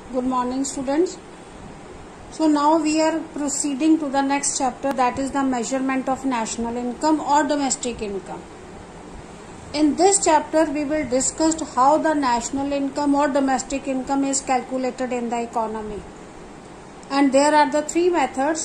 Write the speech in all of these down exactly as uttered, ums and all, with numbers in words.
Good morning, students. So now we are proceeding to the next chapter, that is the measurement of national income or domestic income. In this chapter we will discuss how the national income or domestic income is calculated in the economy. And there are the three methods.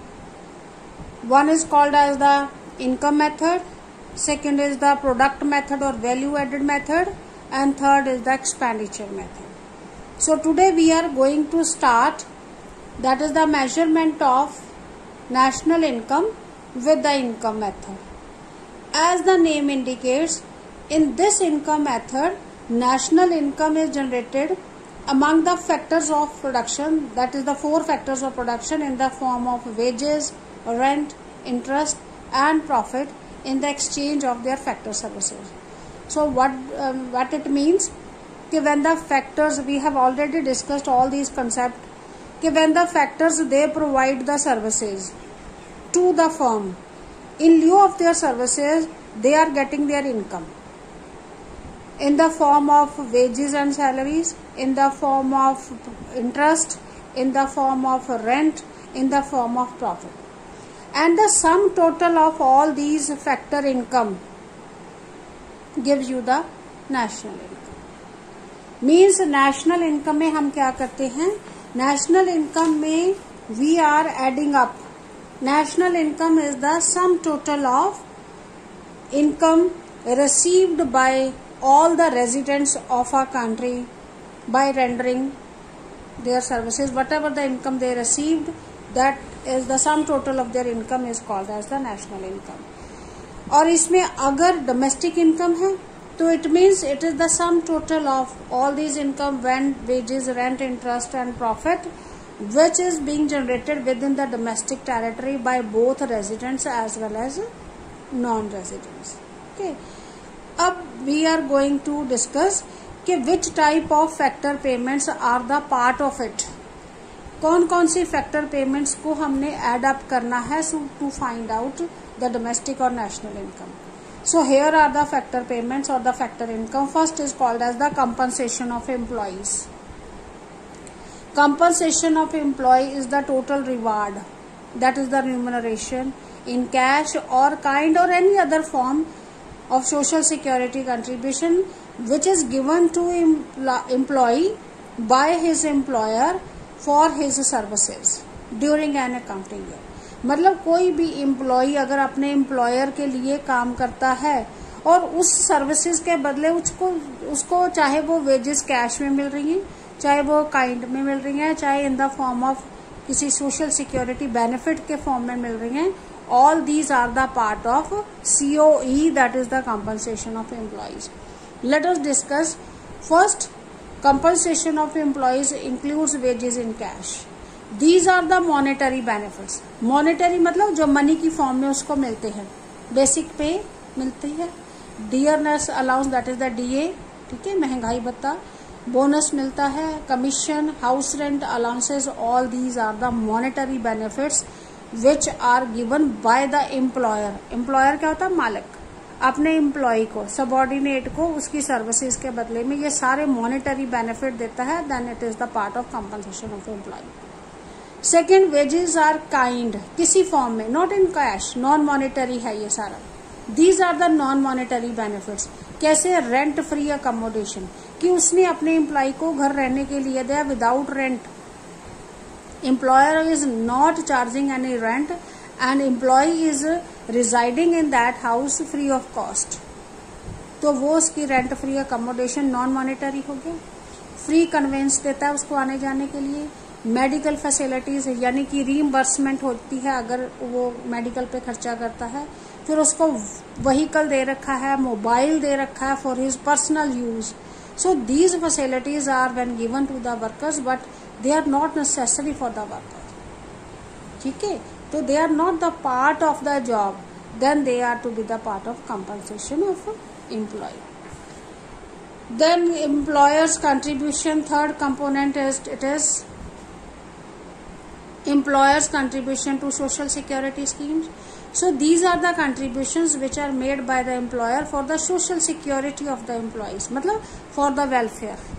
One is called as the income method, second is the product method or value added method, and third is the expenditure method. So today we are going to start, that is the measurement of national income with the income method. As the name indicates, in this income method, national income is generated among the factors of production, that is the four factors of production, in the form of wages, rent, interest and profit in the exchange of their factor services. So what um, what it means? कि when the factors, we have already discussed all these concepts, कि when the factors they provide the services to the firm, in lieu of their services they are getting their income in the form of wages and salaries, in the form of interest, in the form of rent, in the form of profit, and the sum total of all these factor income gives you the national income. Means national income में हम क्या करते हैं, national income में we are adding up. National income is the sum total of income received by all the residents of a country by rendering their services. Whatever the income they received, that is the sum total of their income is called as the national income. और इसमें अगर domestic income है तो it means it is the sum total of all these income, rent, wages, rent, interest and profit, which is being generated within the domestic territory by both residents as well as non-residents. Okay. अब we are going to discuss कि which type of factor payments are the part of it. कौन कौन सी factor payments को हमने add up करना है to find out the domestic or national income. So here are the factor payments or the factor income. First is called as the compensation of employees. Compensation of employee is the total reward, that is the remuneration in cash or kind or any other form of social security contribution which is given to employee by his employer for his services during an accounting year. मतलब कोई भी employ अगर अपने employer के लिए काम करता है और उस सर्विसेज के बदले उसको उसको चाहे वो वेजेस कैश में मिल रही हैं, चाहे वो काइंड में मिल रही हैं, चाहे इन द फॉर्म ऑफ किसी सोशल सिक्योरिटी बेनिफिट के फॉर्म में मिल रही हैं, all these are the part of COE, that is the compensation of employees. Let us discuss. First, compensation of employees includes wages in cash. These are the monetary benefits. Monetary मतलब जो money की form में उसको मिलते हैं. Basic pay मिलती है, dearness allowance that is the DA, ठीक है, महंगाई भत्ता, बोनस मिलता है, commission, house rent allowances, all these are the monetary benefits which are given by the employer. Employer क्या होता है, मालिक अपने एम्प्लॉय को, सबऑर्डिनेट को उसकी सर्विसेज के बदले में ये सारे मॉनेटरी बेनिफिट देता है. Then it is the part of compensation of employee. Second, wages are kind, किसी फॉर्म में, not in cash, non monetary है ये सारा. These are the non monetary benefits. कैसे, रेंट फ्री अकोमोडेशन, कि उसने अपने एम्प्लॉय को घर रहने के लिए दिया without rent. Employer is not charging any rent and employee is residing in that house free of cost, तो वो उसकी rent free accommodation non monetary हो गया. फ्री कन्वेंस देता है उसको आने जाने के लिए. मेडिकल फैसिलिटीज यानी कि रीइंबर्समेंट होती है अगर वो मेडिकल पे खर्चा करता है. फिर उसको व्हीकल दे रखा है, मोबाइल दे रखा है for his personal use. So these facilities are when given to the workers but they are not necessary for the worker. ठीक है, तो they are not the part of the job, then they are to be the part of compensation of employee. Then employers contribution, third component is it is employers contribution to social security schemes. So these are the contributions which are made by the employer for the social security of the employees, मतलब for the welfare.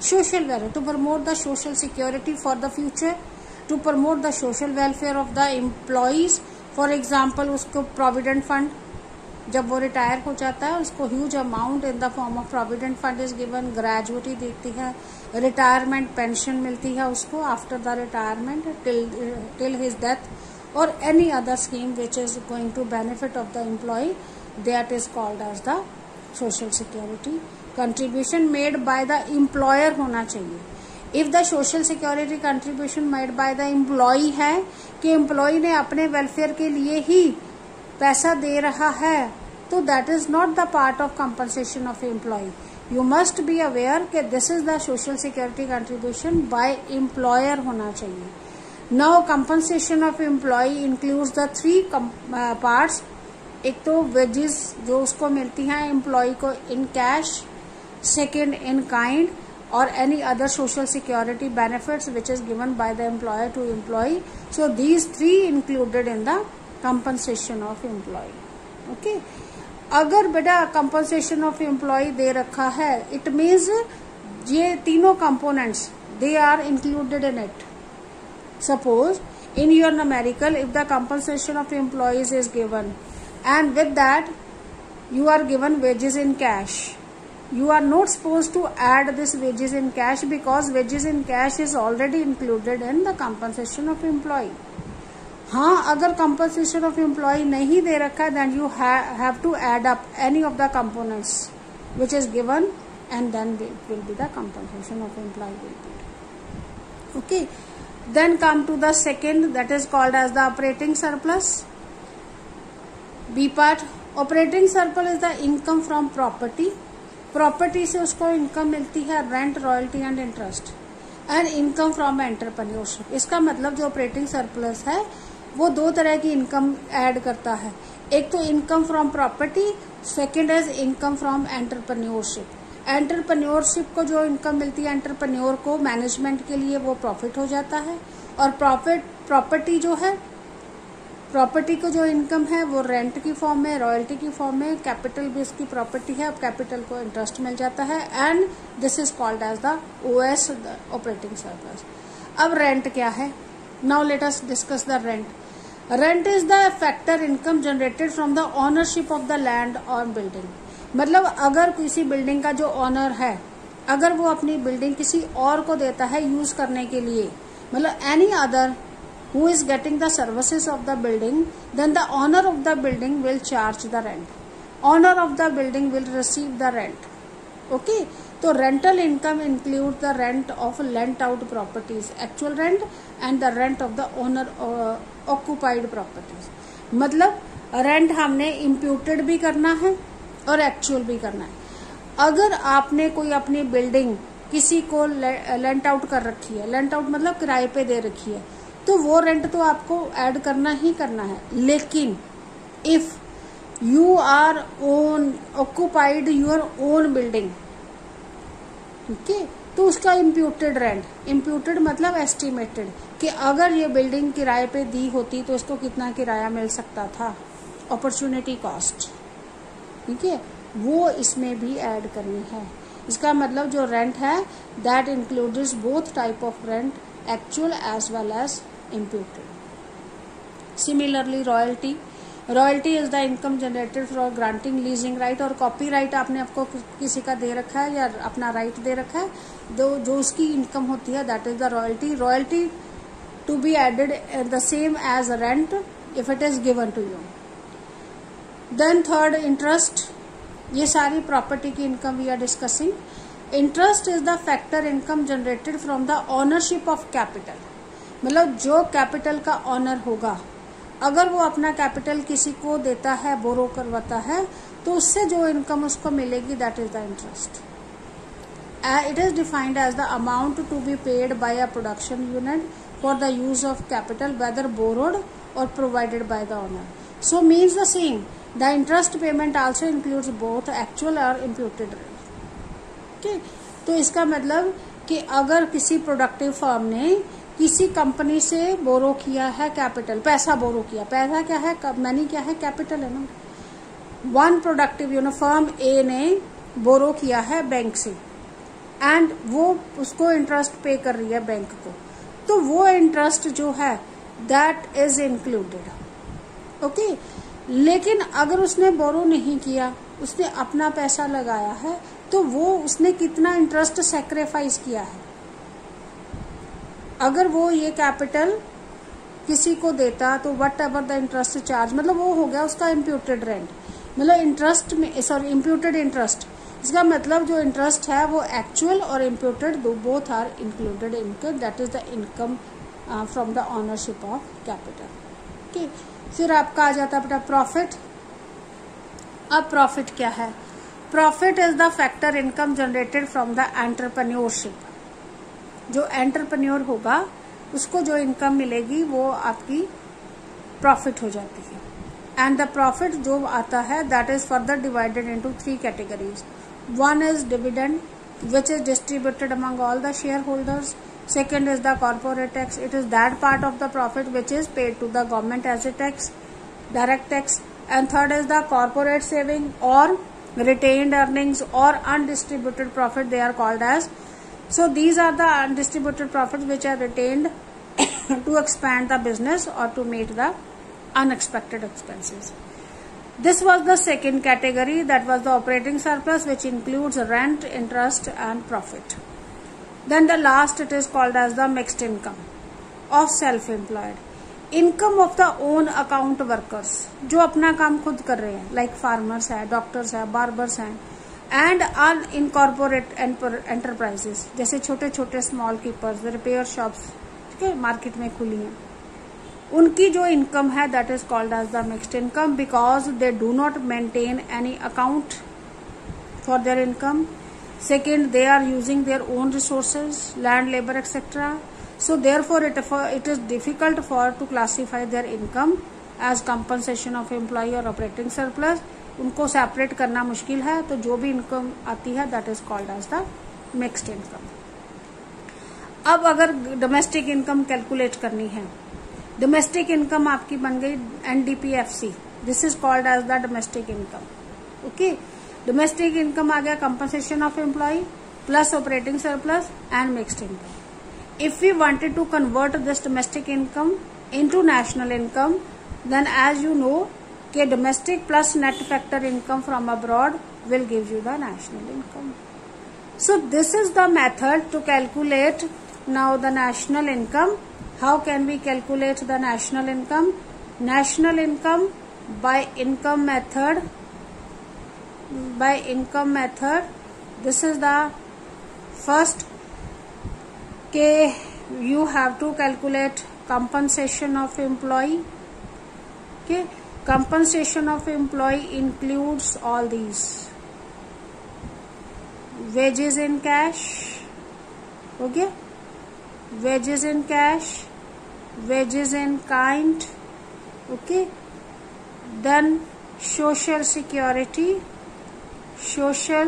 social value, to promote the social security for the future, to promote the social welfare of the employees. For example, उसको provident fund, जब वो retire हो जाता है उसको huge amount in the form of provident fund is given, gratuity देती है, retirement pension मिलती है उसको after the retirement till till his death, और any other scheme which is going to benefit of the employee, that is called as the social security. Contribution made by the employer होना चाहिए. If the social security contribution made by the employee है कि employ ने अपने welfare के लिए ही पैसा दे रहा है, तो that is not the part of compensation of employee. You must be aware कि this is the social security contribution by employer होना चाहिए. Now compensation of employee includes the three parts. एक तो वेजेस जो उसको मिलती हैं एम्प्लॉय को in cash, second in kind, or any other social security benefits which is given by the employer to employee. So these three included in the compensation of employee. Okay. अगर बेटा compensation of employee दे रखा है, it means ये तीनों components they are included in it. Suppose in your numerical if the compensation of employees is given and with that you are given wages in cash, you are not supposed to add this wages in cash because wages in cash is already included in the compensation of employee. हाँ, अगर compensation of employee नहीं दे रखा है then you ha- have to add up any of the components which is given and then it will be the compensation of employee will be. Okay. Then come to the second, that is called as the operating surplus. B part. Operating surplus is the income from property. Property से उसको income मिलती है rent, royalty and interest and income from entrepreneurship. इसका मतलब जो operating surplus है वो दो तरह की इनकम ऐड करता है. एक तो income from property, second is income from entrepreneurship. Entrepreneurship को जो इनकम मिलती है एंटरप्रेन्योर को मैनेजमेंट के लिए वो प्रॉफिट हो जाता है. और प्रॉफिट प्रॉपर्टी जो है प्रॉपर्टी को जो इनकम है वो रेंट की फॉर्म में, रॉयल्टी की फॉर्म में, कैपिटल भी उसकी प्रॉपर्टी है, अब कैपिटल को इंटरेस्ट मिल जाता है and this is called as the OS, the operating surplus. अब रेंट क्या है? Now let us discuss the rent. Rent is the factor income generated from the ownership of the land और building. मतलब अगर किसी बिल्डिंग का जो owner है अगर वो अपनी बिल्डिंग किसी और को देता है यूज करने के लिए, मतलब any other who is getting the services of the building, then the owner of the building will charge the rent. Owner of the building will receive the rent. Okay. So rental income includes the rent of lent out properties, actual rent, and the rent of the owner uh, occupied properties. मतलब रेंट हमने imputed भी करना है और actual भी करना है. अगर आपने कोई अपनी बिल्डिंग किसी को लेंट आउट कर रखी है, लेंट आउट मतलब किराए पे दे रखी है, तो वो रेंट तो आपको ऐड करना ही करना है. लेकिन if you are own occupied your own building, ठीक है, तो उसका इम्प्यूटेड रेंट, इम्प्यूटेड मतलब एस्टिमेटेड कि अगर ये बिल्डिंग किराए पे दी होती तो इसको कितना किराया मिल सकता था, अपॉर्चुनिटी कॉस्ट, ठीक है, वो इसमें भी ऐड करनी है. इसका मतलब जो रेंट है that includes both type of rent, actual as well as imputed. Similarly, royalty. Royalty is the income generated for granting leasing right. और copyright आपने आपको किसी का दे रखा है या अपना right दे रखा है, जो जो उसकी income होती है that is the royalty. Royalty to be added the same as rent if it is given to you. Then third, interest. ये सारी property की income we are discussing. Interest is the factor income generated from the ownership of capital. मतलब जो capital का owner होगा अगर वो अपना कैपिटल किसी को देता है, बोरो करवाता है, तो उससे जो इनकम उसको मिलेगी that is the interest. It is defined as the amount to be paid by a production unit for the use of capital whether borrowed और provided by the owner. So means the same, the interest payment also includes both actual और imputed rent. तो इसका मतलब कि अगर किसी productive firm ने किसी कंपनी से बोरो किया है कैपिटल, पैसा बोरो किया, पैसा क्या है, मनी क्या है, कैपिटल है ना. One productive you know firm A ने बोरो किया है बैंक से एंड वो उसको इंटरेस्ट पे कर रही है बैंक को, तो वो इंटरेस्ट जो है दैट इज इंक्लूडेड। ओके, लेकिन अगर उसने बोरो नहीं किया, उसने अपना पैसा लगाया है, तो वो उसने कितना इंटरेस्ट सेक्रीफाइस किया है। अगर वो ये कैपिटल किसी को देता तो whatever the interest charge, मतलब वो हो गया उसका इम्प्यूटेड रेंट, मतलब इंटरेस्ट में, सॉरी इम्प्यूटेड इंटरेस्ट। इसका मतलब जो इंटरेस्ट है वो एक्चुअल और इम्प्यूटेड दो both are included in, that is the income from the ownership of capital. Okay, फिर आपका आ जाता है बेटा प्रॉफिट। अब प्रॉफिट क्या है? Profit is the factor income generated from the entrepreneurship. जो एंटरप्रेन्योर होगा उसको जो इनकम मिलेगी वो आपकी प्रॉफिट हो जाती है। एंड द प्रॉफिट जो आता है that is further divided into three categories. One is dividend which is distributed among all the share holders. Second is the corporate tax. It is that part of the profit which is paid to the government as a tax, direct tax. And third is the corporate saving or retained earnings or undistributed profit, they are called as. So these are the undistributed profits which are retained to expand the business or to meet the unexpected expenses. This was the second category, that was the operating surplus, which includes rent, interest and profit. Then the last, it is called as the mixed income of self-employed. Income of the own account workers, जो अपना काम खुद कर रहे हैं, like farmers है, doctors है, barbers हैं, and unincorporated enterprises, जैसे छोटे छोटे small keepers, repair shops, ठीक है, मार्केट में खुली हैं, उनकी जो इनकम है that is called as the mixed income because they do not maintain any account for their income. Second, they are using their own resources, land, labor, et cetera. So therefore, it, it is difficult for to classify their income as compensation of employee or operating surplus. उनको separate करना मुश्किल है, तो जो भी income आती है that is called as the mixed income. अब अगर डोमेस्टिक इनकम कैलकुलेट करनी है, डोमेस्टिक इनकम आपकी बन गई N D P F C, this is called as the domestic income. Okay, domestic income आ गया compensation of employee plus operating surplus and mixed income. If we wanted to convert this domestic income into national income, then as you know कि domestic plus net factor income from abroad will give you the national income. So this is the method to calculate now the national income. How can we calculate the national income? National income by income method, by income method. This is the first के you have to calculate compensation of employee. Okay, compensation of employee includes all these: wages in cash, okay, wages in cash, wages in kind, okay, then social security, social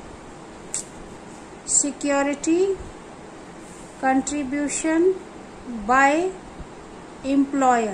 security contribution by employer,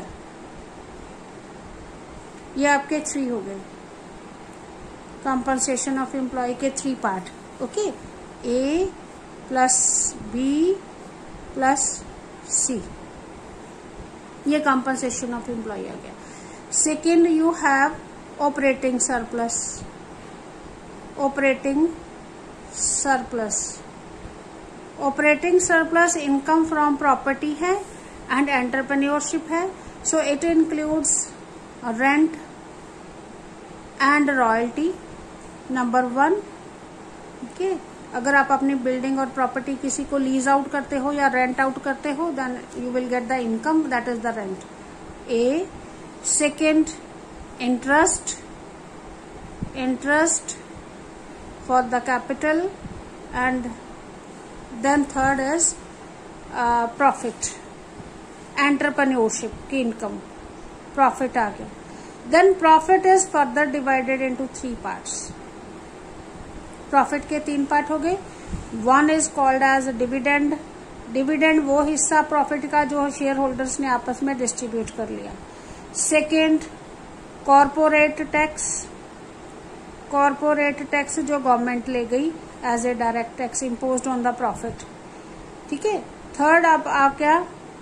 ये आपके three हो गए compensation of employee के three part. Okay, A plus B plus C, ये compensation of employee आ गया। Second, you have operating surplus, operating surplus, operating surplus income from property है and entrepreneurship है, so it includes rent and royalty, number one. Okay, अगर आप अपनी building और property किसी को लीज आउट करते हो या रेंट आउट करते हो, then you will get the income, that is the rent, A. Second, interest, interest for the capital, and then third is uh, profit, entrepreneurship की income, profit आ गया। Then profit is further divided into three parts. Profit के तीन part हो गए। One is called as dividend. Dividend वो हिस्सा profit का जो शेयर होल्डर्स ने आपस में डिस्ट्रीब्यूट कर लिया। Second, corporate tax, corporate tax जो गवर्नमेंट ले गई as a direct tax imposed on the profit. ठीक है। थर्ड आप, आप क्या,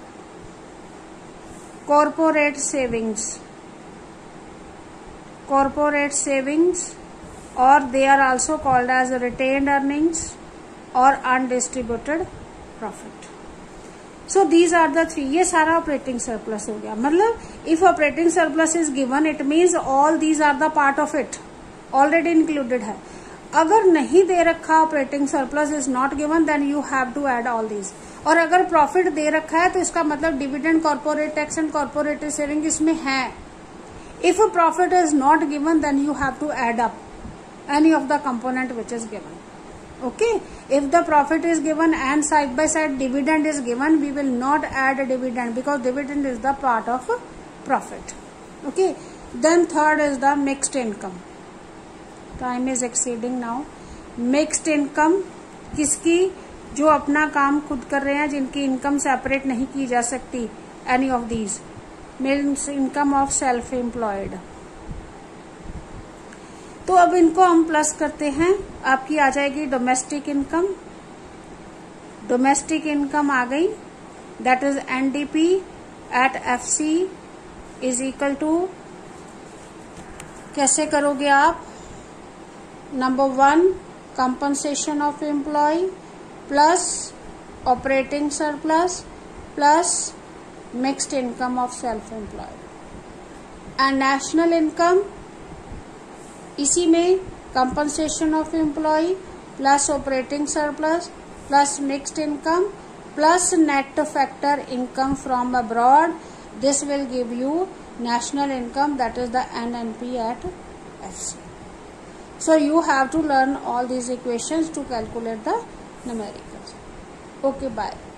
कॉर्पोरेट सेविंग्स, कॉर्पोरेट सेविंग्स और they are also called as retained earnings और undistributed profit. So these are the three. ये सारा ऑपरेटिंग सरप्लस हो गया। मतलब if operating surplus is given it means all these are the part of it, already included है। अगर नहीं दे रखा operating surplus is not given then you have to add all these. और अगर प्रॉफिट दे रखा है तो इसका मतलब dividend, corporate tax and corporate saving इसमें है। If profit is not given then you have to add up any of the component which is given. Okay, if the profit is given and side by side dividend is given, we will not add a dividend because dividend is the part of profit. Okay, then third is the mixed income. Time is exceeding now. Mixed income किसकी, जो अपना काम खुद कर रहे हैं, जिनकी income separate नहीं की जा सकती, any of these means income of self employed। तो अब इनको हम प्लस करते हैं, आपकी आ जाएगी डोमेस्टिक इनकम। डोमेस्टिक इनकम आ गई, that is NDP at FC is equal to, कैसे करोगे आप, number one compensation of employee plus operating surplus plus mixed income of self employed. And national income इसी में compensation of employee plus operating surplus plus mixed income plus net factor income from abroad, this will give you national income, that is the N N P at F C. So you have to learn all these equations to calculate the numericals. Okay, bye.